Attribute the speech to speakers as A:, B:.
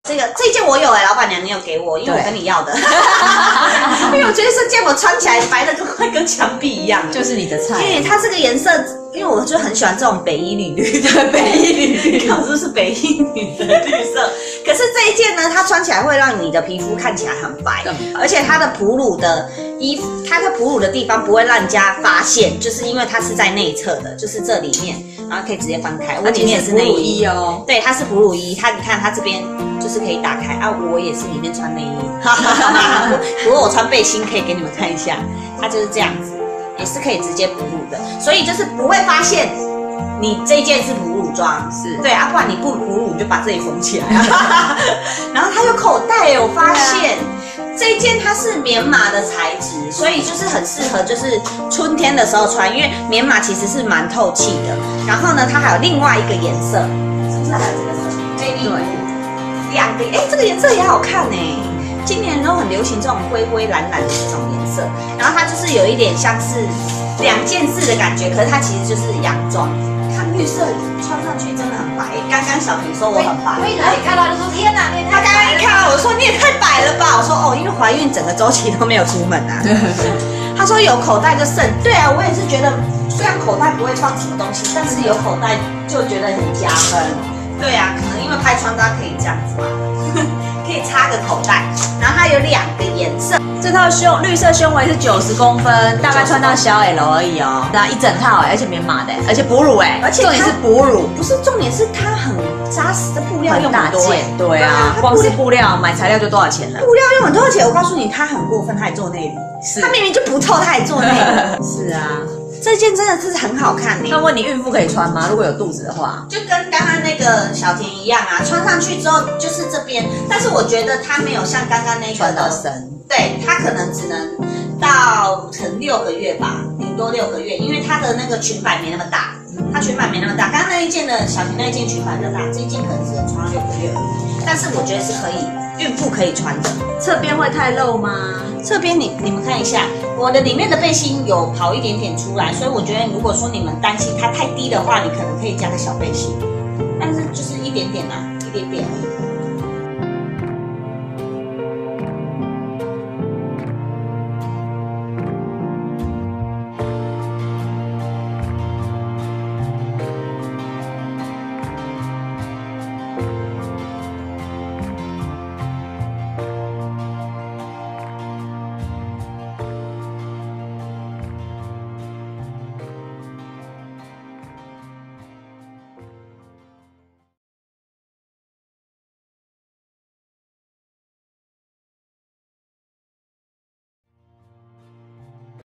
A: 这件我有老板娘你有给我，因为我跟你要的，因为我觉得这件我穿起来白的就快跟墙壁一样，
B: 就是你的菜。
A: 因为它这个颜色，因为我就很喜欢这种北一女绿的北一女绿，看我就是北一女的绿色。可是这一件呢，它穿起来会让你的皮肤看起来很白，而且它的哺乳的衣服，它的哺乳的地方不会让人家发现，就是因为它是在内侧的，就是这里面，然后可以直接翻开。我里面也是内衣哦，对，它是哺乳衣，它你看它这边就是可以打开啊，我也是里面穿内衣，不过我穿背心可以给你们看一下，它就是这样子，也是可以直接哺乳的，所以就是不会发现你这件是哺乳装，是对啊，不然你不哺乳你就把这里缝起来，然后它有口袋耶，我发现。这一件它是棉麻的材质，所以就是很适合就是春天的时候穿，因为棉麻其实是蛮透气的。然后呢，它还有另外一个颜色，是不是还有这个色？对，两个，这个颜色也好看呢。今年都很流行这种灰灰蓝蓝的这种颜色，然后它就是有一点像是两件式的感觉，可是它其实就是洋装。看绿色穿上去真的很白，刚刚小平说我很白，
C: 我一来看到就说天哪，
A: 他刚刚一看到我说你也太白了吧，我说因为怀孕整个周期都没有出门啊。他说有口袋就剩，对啊，我也是觉得虽然口袋不会放什么东西，但是有口袋就觉得很加分。对啊，可能因为拍穿搭可以这样子嘛，可以插个口袋，然后它有两个颜色。
B: 这套绿色胸围是90公分，大概穿到小 L 而已哦。那一整套而且棉麻的，而且哺乳而且重点是哺乳，
A: 不是重点是它很扎实的布料用很多
B: 对啊，光是布料买材料就多少钱了？
A: 布料用很多钱，我告诉你，它很过分，它还做内里，它明明就不透，它还做内里。
B: 是啊，
A: 这件真的是很好看呢。
B: 那问你孕妇可以穿吗？如果有肚子的话，
A: 就跟刚刚那个小田一样啊，穿上去之后就是这边，但是我觉得它没有像刚刚那个
B: 穿到深。
A: 对，它可能只能到成6个月吧，顶多6个月，因为它的那个裙摆没那么大，它裙摆没那么大。刚刚那一件的小田那一件裙摆比较大，这一件可能只能穿到6个月而已。但是我觉得是可以，孕妇可以穿的。
B: 侧边会太露吗？
A: 侧边你们看一下，我的里面的背心有跑一点点出来，所以我觉得如果说你们担心它太低的话，你可能可以加个小背心，但是就是一点点啦，一点点而已。